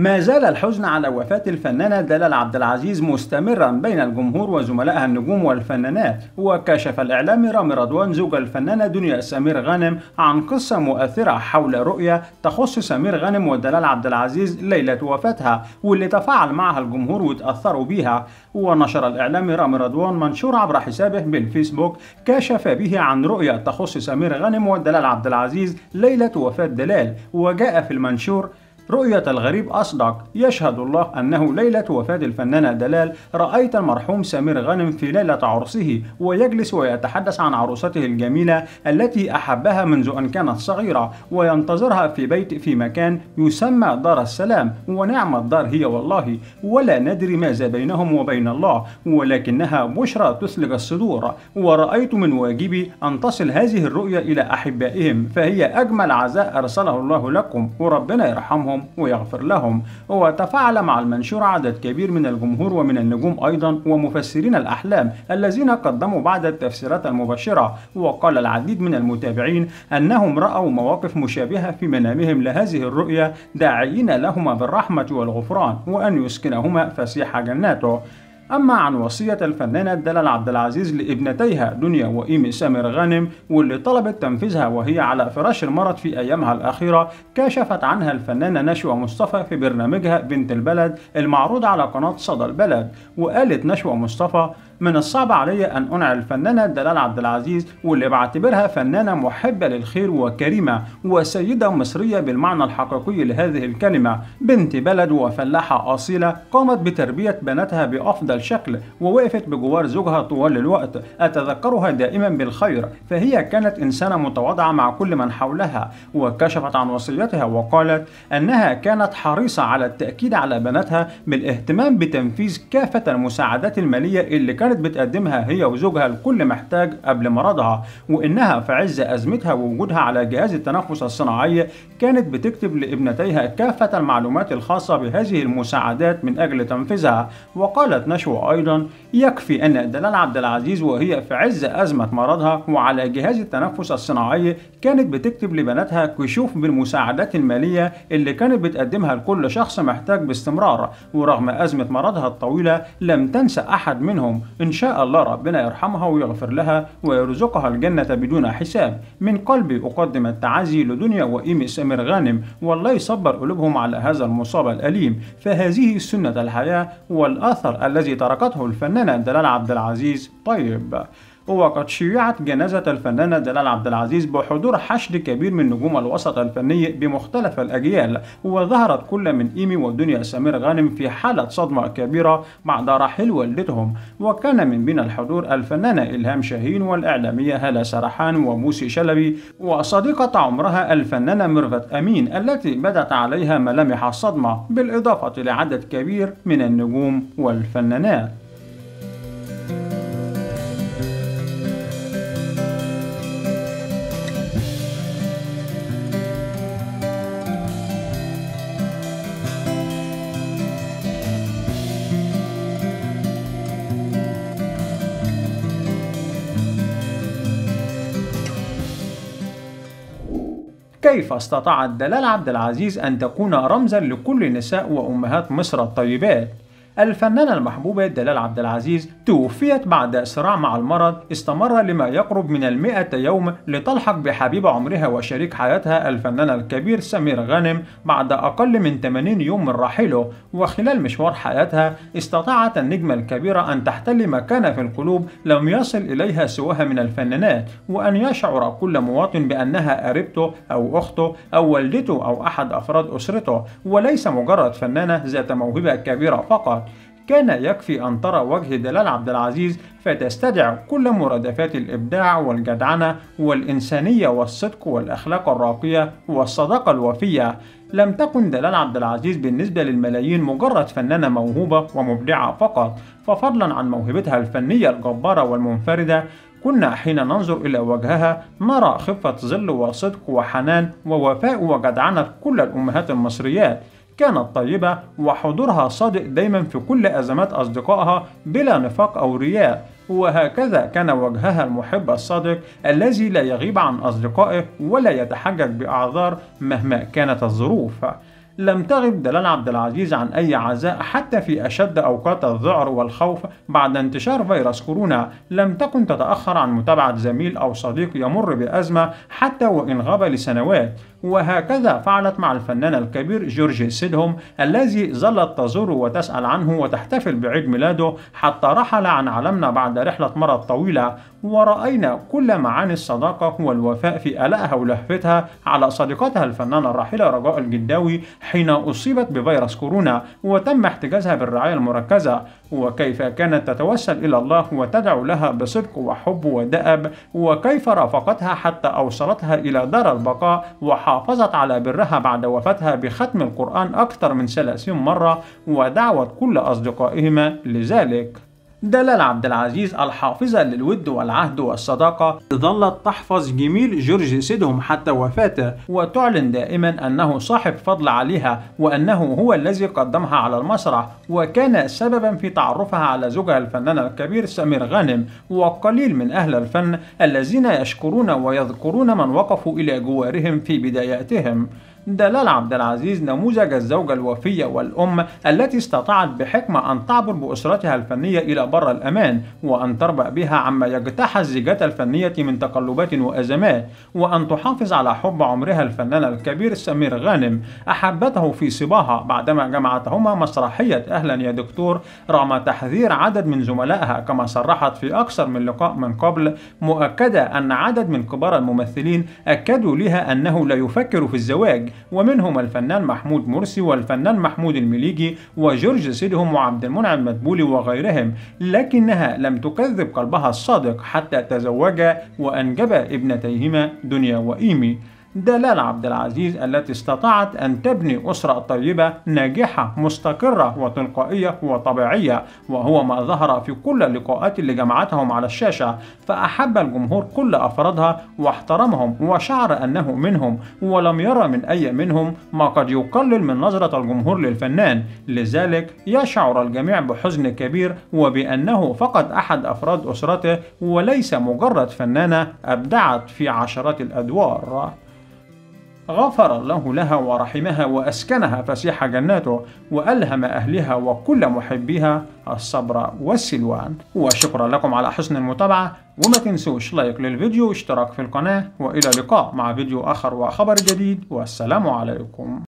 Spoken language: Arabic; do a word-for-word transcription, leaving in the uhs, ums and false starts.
ما زال الحزن على وفاة الفنانة دلال عبد العزيز مستمرا بين الجمهور وزملائها النجوم والفنانات. وكشف الإعلامي رامي رضوان زوج الفنانة دنيا سمير غانم عن قصة مؤثرة حول رؤية تخص سمير غانم ودلال عبد العزيز ليلة وفاتها، واللي تفاعل معها الجمهور وتأثروا بيها. ونشر الإعلامي رامي رضوان منشور عبر حسابه بالفيسبوك كشف به عن رؤية تخص سمير غانم ودلال عبد العزيز ليلة وفاة دلال، وجاء في المنشور: رؤية الغريب أصدق، يشهد الله أنه ليلة وفاة الفنانة دلال رأيت المرحوم سمير غانم في ليلة عرسه ويجلس ويتحدث عن عروسته الجميلة التي أحبها منذ أن كانت صغيرة، وينتظرها في بيت في مكان يسمى دار السلام، ونعم الدار هي والله، ولا ندري ماذا بينهم وبين الله، ولكنها بشرى تثلج الصدور، ورأيت من واجبي أن تصل هذه الرؤية إلى أحبائهم، فهي أجمل عزاء أرسله الله لكم، وربنا يرحمهم ويغفر لهم. وتفاعل مع المنشور عدد كبير من الجمهور ومن النجوم أيضا ومفسرين الأحلام الذين قدموا بعض التفسيرات المباشرة. وقال العديد من المتابعين أنهم رأوا مواقف مشابهة في منامهم لهذه الرؤيا، داعين لهما بالرحمة والغفران وأن يسكنهما فسيح جناته. أما عن وصية الفنانة دلال عبد العزيز لابنتيها دنيا وإيمي سمير غانم واللي طلبت تنفيذها وهي على فراش المرض في أيامها الأخيرة، كشفت عنها الفنانة نشوى مصطفى في برنامجها بنت البلد المعروض على قناة صدى البلد. وقالت نشوى مصطفى: من الصعب علي أن أنعي الفنانة دلال عبد العزيز، واللي بعتبرها فنانة محبة للخير وكريمة وسيدة مصرية بالمعنى الحقيقي لهذه الكلمة، بنت بلد وفلاحة أصيلة قامت بتربية بناتها بأفضل شكل، ووقفت بجوار زوجها طوال الوقت، أتذكرها دائما بالخير، فهي كانت إنسانة متواضعة مع كل من حولها. وكشفت عن وصيتها وقالت أنها كانت حريصة على التأكيد على بناتها بالاهتمام بتنفيذ كافة المساعدات المالية اللي كانت كانت بتقدمها هي وزوجها لكل محتاج قبل مرضها، وإنها في عز أزمتها ووجودها على جهاز التنفس الصناعي كانت بتكتب لابنتيها كافة المعلومات الخاصة بهذه المساعدات من أجل تنفيذها. وقالت نشوى أيضا: يكفي أن دلال عبد العزيز وهي في عز أزمة مرضها وعلى جهاز التنفس الصناعي كانت بتكتب لبناتها كشوف بالمساعدات المالية اللي كانت بتقدمها لكل شخص محتاج باستمرار، ورغم أزمة مرضها الطويلة لم تنسى أحد منهم. إن شاء الله ربنا يرحمها ويغفر لها ويرزقها الجنة بدون حساب. من قلبي أقدم التعازي لدنيا وإيمي سمير غانم، والله يصبر قلوبهم على هذا المصاب الأليم، فهذه سنة الحياة والأثر الذي تركته الفنانة دلال عبد العزيز. طيب، وقد شيعت جنازة الفنانة دلال عبد العزيز بحضور حشد كبير من نجوم الوسط الفني بمختلف الأجيال، وظهرت كل من إيمي ودنيا سمير غانم في حالة صدمة كبيرة بعد رحيل والدتهم. وكان من بين الحضور الفنانة إلهام شاهين والإعلامية هالة سرحان وموسي شلبي وصديقة عمرها الفنانة ميرفت أمين التي بدت عليها ملامح الصدمة، بالإضافة لعدد كبير من النجوم والفنانات. كيف استطاعت دلال عبد العزيز أن تكون رمزا لكل نساء وأمهات مصر الطيبات؟ الفنانة المحبوبة دلال عبد العزيز توفيت بعد صراع مع المرض استمر لما يقرب من المئة يوم لتلحق بحبيب عمرها وشريك حياتها الفنان الكبير سمير غانم بعد أقل من ثمانين يوم من رحيله. وخلال مشوار حياتها استطاعت النجمة الكبيرة أن تحتل مكانة في القلوب لم يصل إليها سواها من الفنانات، وأن يشعر كل مواطن بأنها قريبته أو أخته أو والدته أو أحد أفراد أسرته، وليس مجرد فنانة ذات موهبة كبيرة فقط. كان يكفي أن ترى وجه دلال عبد العزيز فتستدعي كل مرادفات الإبداع والجدعنة والإنسانية والصدق والأخلاق الراقية والصداقة الوفية. لم تكن دلال عبد العزيز بالنسبة للملايين مجرد فنانة موهوبة ومبدعة فقط، ففضلا عن موهبتها الفنية الجبارة والمنفردة كنا حين ننظر إلى وجهها نرى خفة ظل وصدق وحنان ووفاء وجدعنة كل الأمهات المصريات. كانت طيبة وحضورها صادق دايما في كل أزمات أصدقائها بلا نفاق أو رياء، وهكذا كان وجهها المحب الصادق الذي لا يغيب عن أصدقائه ولا يتحجج بأعذار مهما كانت الظروف. لم تغب دلال عبد العزيز عن أي عزاء حتى في أشد أوقات الذعر والخوف بعد انتشار فيروس كورونا. لم تكن تتأخر عن متابعة زميل أو صديق يمر بأزمة حتى وإن غاب لسنوات، وهكذا فعلت مع الفنان الكبير جورج سيدهم الذي ظلت تزور وتسأل عنه وتحتفل بعيد ميلاده حتى رحل عن عالمنا بعد رحلة مرض طويلة. ورأينا كل معاني الصداقة والوفاء في آلائها ولهفتها على صديقتها الفنانة الراحلة رجاء الجداوي حين أصيبت بفيروس كورونا وتم احتجازها بالرعاية المركزة، وكيف كانت تتوسل إلى الله وتدعو لها بصدق وحب ودأب، وكيف رافقتها حتى أوصلتها إلى دار البقاء وحافظت على برها بعد وفاتها بختم القرآن أكثر من ثلاثين مرة ودعوت كل أصدقائهما لذلك. دلال عبد العزيز الحافظة للود والعهد والصداقة ظلت تحفظ جميل جورج سيدهم حتى وفاته، وتعلن دائما أنه صاحب فضل عليها وأنه هو الذي قدمها على المسرح وكان سببا في تعرفها على زوجها الفنان الكبير سمير غانم. وقليل من أهل الفن الذين يشكرون ويذكرون من وقفوا إلى جوارهم في بداياتهم. دلال عبد العزيز نموذج الزوجة الوفية والأم التي استطاعت بحكمة أن تعبر بأسرتها الفنية إلى بر الأمان وأن تربأ بها عما يجتاح الزيجات الفنية من تقلبات وأزمات، وأن تحافظ على حب عمرها الفنان الكبير سمير غانم. أحبته في صباها بعدما جمعتهما مسرحية أهلا يا دكتور رغم تحذير عدد من زملائها، كما صرحت في أكثر من لقاء من قبل مؤكدة أن عدد من كبار الممثلين أكدوا لها أنه لا يفكر في الزواج، ومنهم الفنان محمود مرسي والفنان محمود المليجي وجورج سيدهم وعبد المنعم مدبولي وغيرهم، لكنها لم تكذب قلبها الصادق حتى تزوجا وأنجبا ابنتيهما دنيا وإيمي. دلال عبد العزيز التي استطاعت أن تبني أسرة طيبة ناجحة مستقرة وتلقائية وطبيعية، وهو ما ظهر في كل اللقاءات اللي جمعتهم على الشاشة، فأحب الجمهور كل أفرادها واحترمهم وشعر أنه منهم ولم يرى من أي منهم ما قد يقلل من نظرة الجمهور للفنان. لذلك يشعر الجميع بحزن كبير وبأنه فقد أحد أفراد أسرته وليس مجرد فنانة أبدعت في عشرات الأدوار. غفر الله لها ورحمها وأسكنها فسيح جناته وألهم أهلها وكل محبيها الصبر والسلوان. وشكرا لكم على حسن المتابعة، وما تنسوش لايك للفيديو واشتراك في القناة، وإلى اللقاء مع فيديو آخر وخبر جديد، والسلام عليكم.